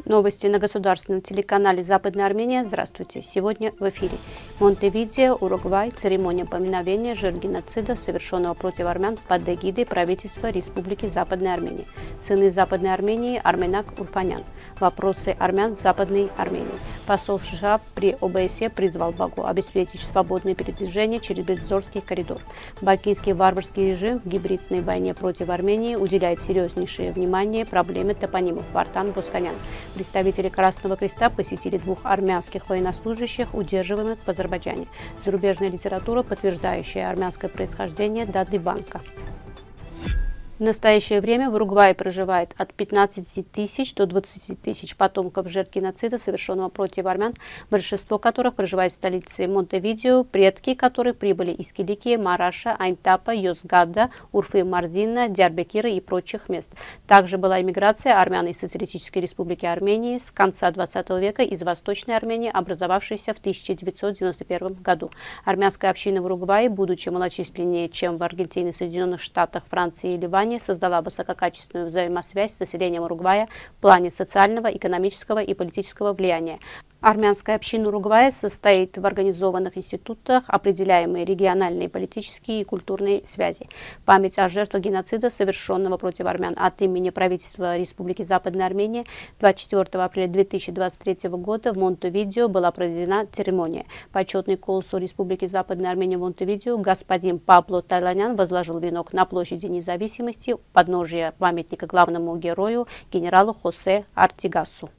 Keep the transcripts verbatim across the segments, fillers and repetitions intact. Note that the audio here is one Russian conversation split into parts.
Новости на государственном телеканале «Западная Армения». Здравствуйте. Сегодня в эфире. Монтевидео, Уругвай. Церемония поминовения жертв геноцида, совершенного против армян под эгидой правительства Республики Западной Армении. Сыны Западной Армении Арменак Урфанян. Вопросы армян Западной Армении. Посол США при ОБСЕ призвал Баку обеспечить свободное передвижение через Бердзорский коридор. Бакинский варварский режим в гибридной войне против Армении уделяет серьезнейшее внимание проблеме топонимов Вартан-Восканян. Представители Красного Креста посетили двух армянских военнослужащих, удерживаемых в Азербайджане. Зарубежная литература, подтверждающая армянское происхождение Дады Банка. В настоящее время в Уругвае проживает от пятнадцати тысяч до двадцати тысяч потомков жертв геноцида, совершенного против армян, большинство которых проживает в столице Монтевидео, предки которых прибыли из Киликии, Мараша, Айнтапа, Йозгада, Урфы, Мардина, Диарбекира и прочих мест. Также была иммиграция армян из Социалистической Республики Армении с конца двадцатого века из Восточной Армении, образовавшейся в тысяча девятьсот девяносто первом году. Армянская община в Уругвае, будучи малочисленнее, чем в Аргентине, Соединенных Штатах, Франции и Ливане, создала высококачественную взаимосвязь с населением Уругвая в плане социального, экономического и политического влияния. Армянская община Уругвая состоит в организованных институтах, определяемые региональные политические и культурные связи. Память о жертвах геноцида, совершенного против армян от имени правительства Республики Западная Армения, двадцать четвёртого апреля две тысячи двадцать третьего года в Монтевидео была проведена церемония. Почетный консул Республики Западная Армения в Монтевидео господин Пабло Тайланян возложил венок на площади Независимости у подножия памятника главному герою генералу Хосе Артигасу.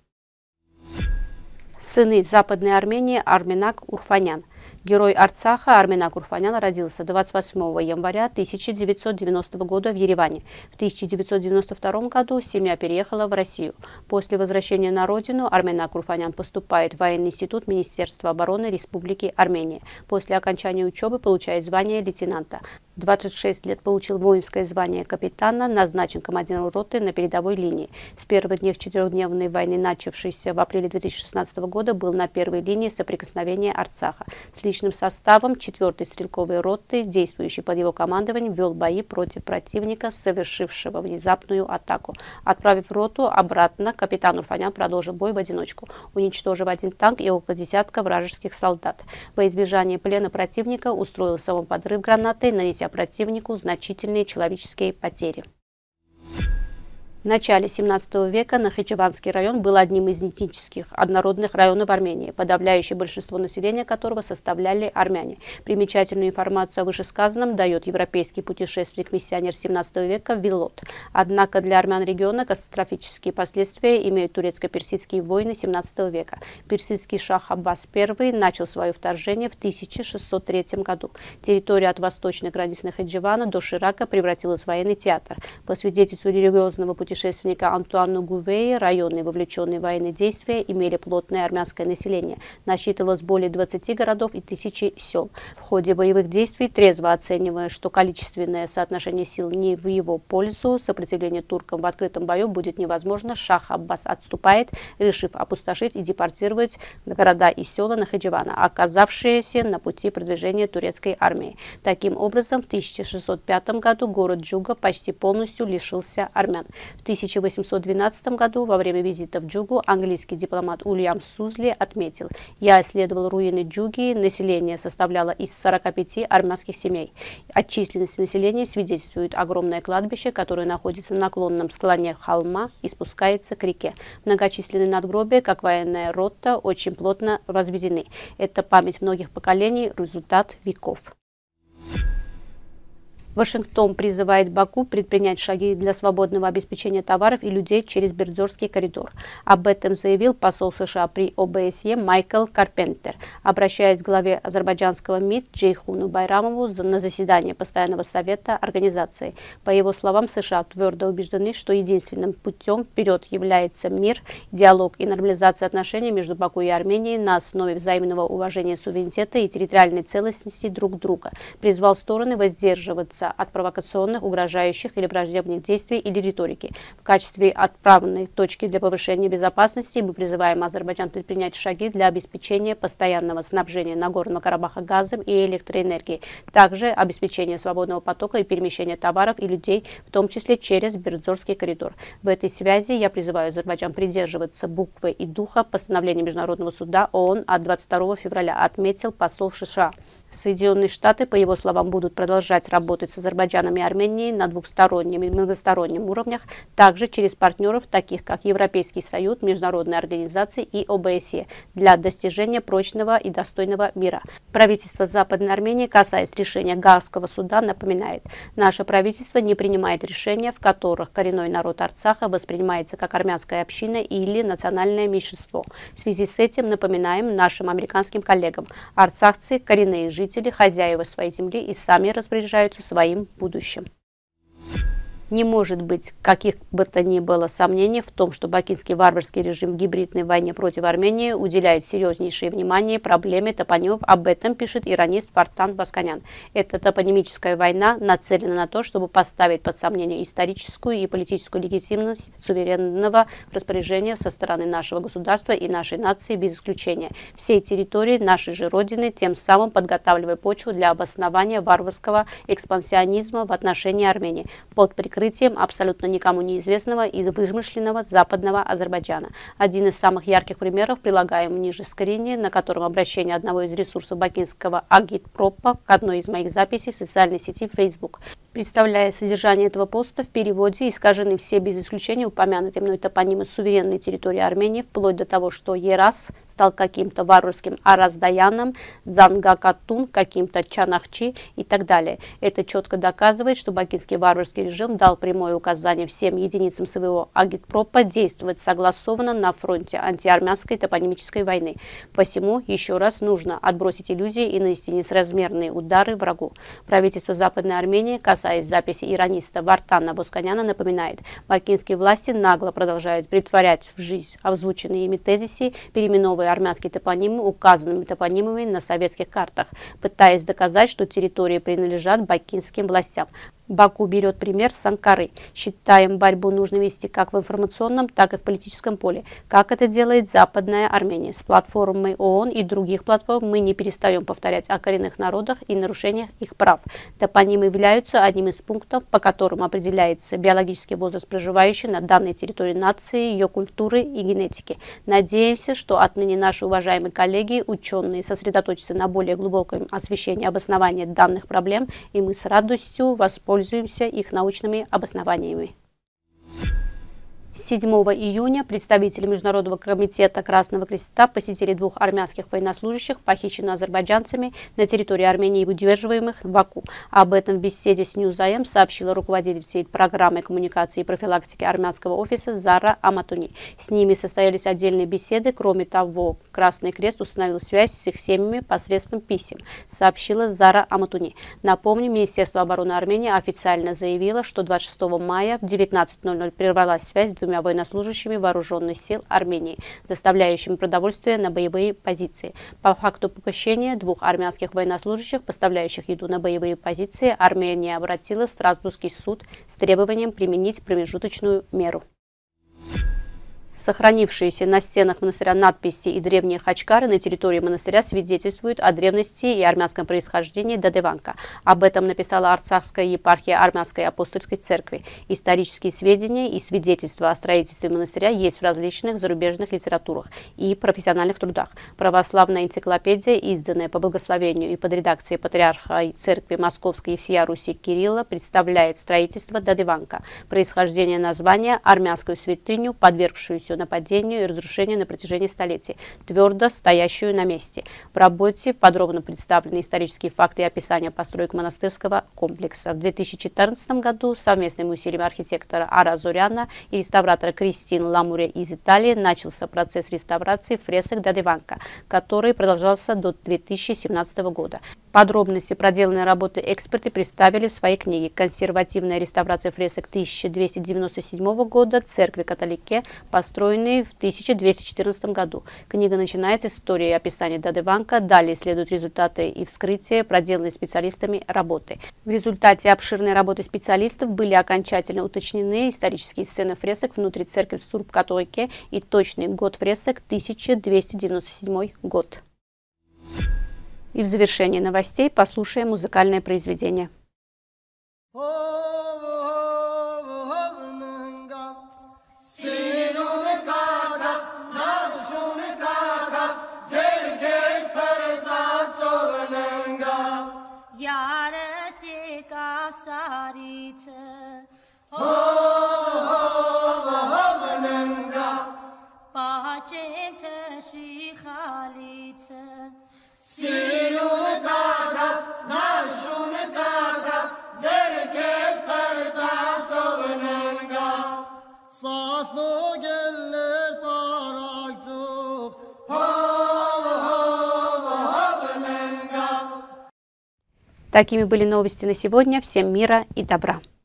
Сыны Западной Армении Арменак Урфанян. Герой Арцаха Арменак Урфанян родился двадцать восьмого января тысяча девятьсот девяностого года в Ереване. В тысяча девятьсот девяносто втором году семья переехала в Россию. После возвращения на родину Арменак Урфанян поступает в военный институт Министерства обороны Республики Армения. После окончания учебы получает звание лейтенанта. В двадцать шесть лет получил воинское звание капитана, назначен командиром роты на передовой линии. С первых дней четырехдневной войны, начавшейся в апреле две тысячи шестнадцатого года, был на первой линии соприкосновения Арцаха. С личным составом четвёртой стрелковой роты, действующей под его командованием, вел бои против противника, совершившего внезапную атаку. Отправив роту обратно, капитан Урфанян продолжил бой в одиночку, уничтожив один танк и около десятка вражеских солдат. Во избежание плена противника устроил самоподрыв гранатой, нанеся противнику значительные человеческие потери. В начале семнадцатого века Нахичеванский район был одним из этнических однородных районов Армении, подавляющее большинство населения которого составляли армяне. Примечательную информацию о вышесказанном дает европейский путешественник-миссионер семнадцатого века Вилот. Однако для армян региона катастрофические последствия имеют турецко-персидские войны семнадцатого века. Персидский шах Аббас I начал свое вторжение в тысяча шестьсот третьем году. Территория от восточной границы Нахичевана до Ширака превратилась в военный театр. По свидетельству религиозного путешественника путешественника Антуана Гувея, районы, вовлеченные в военные действия, имели плотное армянское население. Насчитывалось более двадцати городов и тысячи сел. В ходе боевых действий, трезво оценивая, что количественное соотношение сил не в его пользу, сопротивление туркам в открытом бою будет невозможно, шах Аббас отступает, решив опустошить и депортировать города и села Нахичевана, оказавшиеся на пути продвижения турецкой армии. Таким образом, в тысяча шестьсот пятом году город Джуга почти полностью лишился армян. В тысяча восемьсот двенадцатом году во время визита в Джугу английский дипломат Уильям Сузли отметил: «Я исследовал руины Джуги, население составляло из сорока пяти армянских семей. От численности населения свидетельствует огромное кладбище, которое находится на наклонном склоне холма и спускается к реке. Многочисленные надгробия, как военная рота, очень плотно возведены. Это память многих поколений, результат веков». Вашингтон призывает Баку предпринять шаги для свободного обеспечения товаров и людей через Бердзорский коридор. Об этом заявил посол США при ОБСЕ Майкл Карпентер, обращаясь к главе азербайджанского МИД Джейхуну Байрамову на заседание Постоянного совета организации. По его словам, США твердо убеждены, что единственным путем вперед является мир, диалог и нормализация отношений между Баку и Арменией на основе взаимного уважения суверенитета и территориальной целостности друг друга. Призвал стороны воздерживаться воздерживаться от провокационных, угрожающих или враждебных действий или риторики. В качестве отправной точки для повышения безопасности мы призываем Азербайджан предпринять шаги для обеспечения постоянного снабжения Нагорного Карабаха газом и электроэнергией, также обеспечения свободного потока и перемещения товаров и людей, в том числе через Бердзорский коридор. В этой связи я призываю Азербайджан придерживаться буквы и духа постановления Международного суда ООН от двадцать второго февраля, отметил посол США. Соединенные Штаты, по его словам, будут продолжать работать с Азербайджаном и Арменией на двухстороннем и многостороннем уровнях, также через партнеров, таких как Европейский Союз, международные организации и О Бэ Се, для достижения прочного и достойного мира. Правительство Западной Армении, касаясь решения Гаагского суда, напоминает: наше правительство не принимает решения, в которых коренной народ Арцаха воспринимается как армянская община или национальное меньшинство. В связи с этим напоминаем нашим американским коллегам: арцахцы, коренные жители, Жители, хозяева своей земли и сами распоряжаются своим будущим. Не может быть каких бы то ни было сомнений в том, что бакинский варварский режим в гибридной войне против Армении уделяет серьезнейшее внимание проблеме топонимов. Об этом пишет иранист Вартан Басканян. Эта топонимическая война нацелена на то, чтобы поставить под сомнение историческую и политическую легитимность суверенного распоряжения со стороны нашего государства и нашей нации без исключения всей территории нашей же Родины, тем самым подготавливая почву для обоснования варварского экспансионизма в отношении Армении под прикрытием абсолютно никому неизвестного и вымышленного западного Азербайджана. Один из самых ярких примеров прилагаем ниже скрине, на котором обращение одного из ресурсов бакинского агитпропа к одной из моих записей в социальной сети Facebook. Представляя содержание этого поста в переводе, искажены все без исключения упомянутые мной топонимы суверенной территории Армении, вплоть до того, что Ерас стал каким-то варварским Араздаяном, Зангакатун каким-то Чанахчи и так далее. Это четко доказывает, что бакинский варварский режим дал прямое указание всем единицам своего агитпропа действовать согласованно на фронте антиармянской топонимической войны. Посему еще раз нужно отбросить иллюзии и нанести несразмерные удары врагу. Правительство Западной Армении, касаясь записи ираниста Вартана Басканяна, напоминает: бакинские власти нагло продолжают претворять в жизнь озвученные ими тезисы, переименовывая армянские топонимы указанными топонимами на советских картах, пытаясь доказать, что территории принадлежат бакинским властям. Баку берет пример с Анкары. Считаем борьбу нужно вести как в информационном, так и в политическом поле, как это делает Западная Армения. С платформой ООН и других платформ мы не перестаем повторять о коренных народах и нарушениях их прав. Топонимы являются одним из пунктов, по которым определяется биологический возраст проживающей на данной территории нации, ее культуры и генетики. Надеемся, что отныне наши уважаемые коллеги, ученые, сосредоточатся на более глубоком освещении обоснования данных проблем, и мы с радостью воспользуемся Пользуемся их научными обоснованиями. седьмого июня представители Международного комитета Красного Креста посетили двух армянских военнослужащих, похищенных азербайджанцами на территории Армении и удерживаемых в Баку. Об этом в беседе с Ньюзаем сообщила руководитель программы коммуникации и профилактики армянского офиса Зара Аматуни. С ними состоялись отдельные беседы. Кроме того, Красный Крест установил связь с их семьями посредством писем, сообщила Зара Аматуни. Напомню, Министерство обороны Армении официально заявило, что двадцать шестого мая в девятнадцать ноль ноль прервалась связь с двумя военнослужащими вооруженных сил Армении, доставляющими продовольствие на боевые позиции. По факту похищения двух армянских военнослужащих, поставляющих еду на боевые позиции, Армения обратилась в Страсбургский суд с требованием применить промежуточную меру. Сохранившиеся на стенах монастыря надписи и древние хачкары на территории монастыря свидетельствуют о древности и армянском происхождении Дадеванка. Об этом написала Арцахская епархия Армянской апостольской церкви. Исторические сведения и свидетельства о строительстве монастыря есть в различных зарубежных литературах и профессиональных трудах. Православная энциклопедия, изданная по благословению и под редакцией патриарха церкви Московской и всея Руси Кирилла, представляет строительство Дадеванка. Происхождение названия – армянскую святыню, подвергшуюся нападению и разрушению на протяжении столетий, твердо стоящую на месте. В работе подробно представлены исторические факты и описания построек монастырского комплекса. В две тысячи четырнадцатом году совместными усилиями архитектора Ара Зоряна и реставратора Кристин Ламуре из Италии начался процесс реставрации фресок Дадеванка, который продолжался до две тысячи семнадцатого года. Подробности проделанной работы эксперты представили в своей книге «Консервативная реставрация фресок тысяча двести девяносто седьмого года церкви католике, построенной построенный в тысяча двести четырнадцатом году. Книга начинается с истории и описания Дадебанка, далее следуют результаты и вскрытия, проделанные специалистами работы. В результате обширной работы специалистов были окончательно уточнены исторические сцены фресок внутри церкви в Сурб-Катойке и точный год фресок тысяча двести девяносто седьмой год. И в завершении новостей послушаем музыкальное произведение. Такими были новости на сегодня. Всем мира и добра.